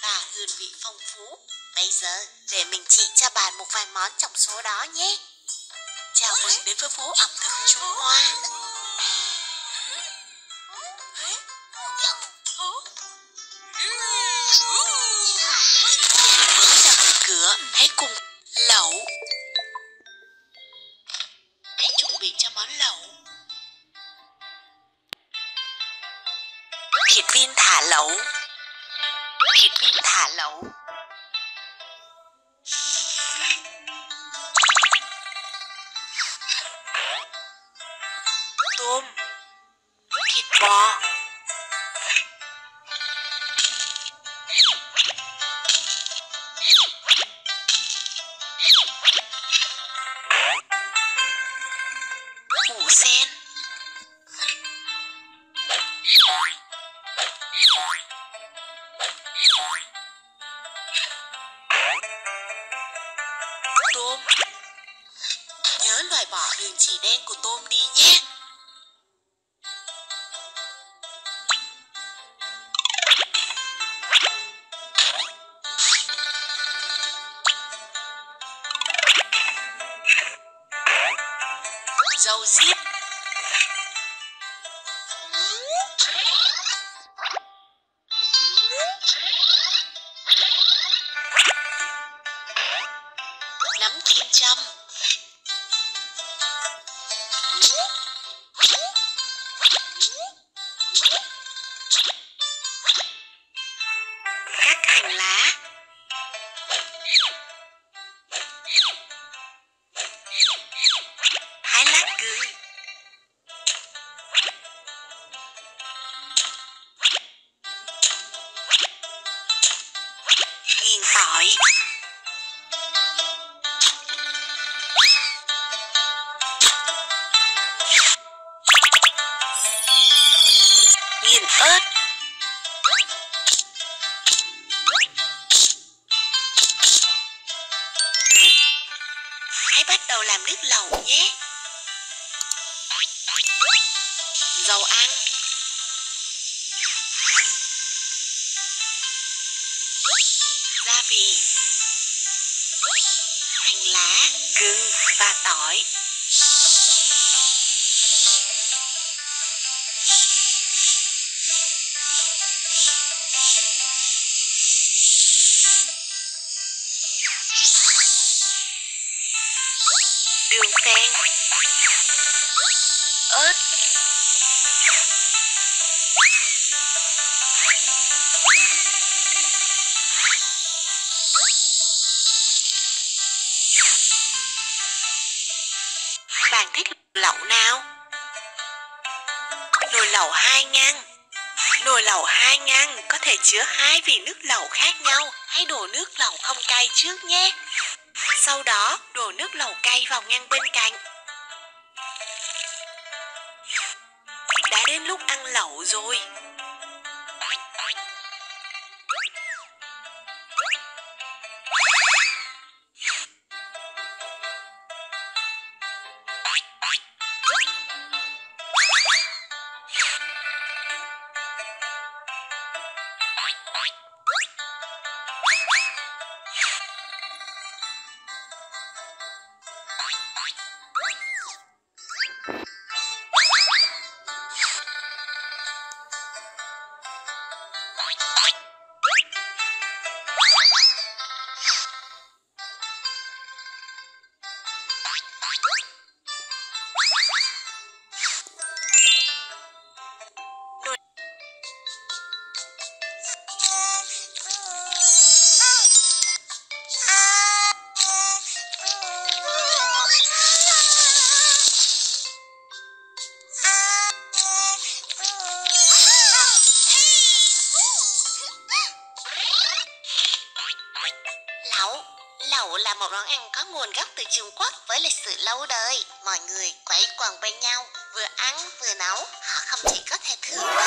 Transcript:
và hương vị phong phú. Bây giờ, để mình chỉ cho bạn một vài món trong số đó nhé. Chào mừng đến với phố ẩm thực Trung Hoa. Mới ra khỏi cửa, hãy cùng lẩu. Hãy chuẩn bị cho món lẩu. Thịt viên thả lẩu. Thịt viên thả lẩu. Tôm. Thịt bò. Củ sen. Tôm. Nhớ loại bỏ đường chỉ đen của tôm đi nhé. Dầu diếp. Nấm kim châm. Các hành lá. Thái lát gừng. Nghiền tỏi. Nghiền ớt. Hãy bắt đầu làm nước lẩu nhé. Dầu ăn. Gia vị. Hành lá, gừng và tỏi. Đường phèn. Ớt. Bạn thích lẩu nào? Nồi lẩu 2 ngăn. Nồi lẩu 2 ngăn có thể chứa 2 vị nước lẩu khác nhau. Hãy đổ nước lẩu không cay trước nhé. Sau đó, đổ nước lẩu cay vào ngăn bên cạnh. Đã đến lúc ăn lẩu rồi. Lẩu là một món ăn có nguồn gốc từ Trung Quốc với lịch sử lâu đời. Mọi người quây quần bên nhau, vừa ăn vừa nấu. Họ không chỉ có thể thưởng thức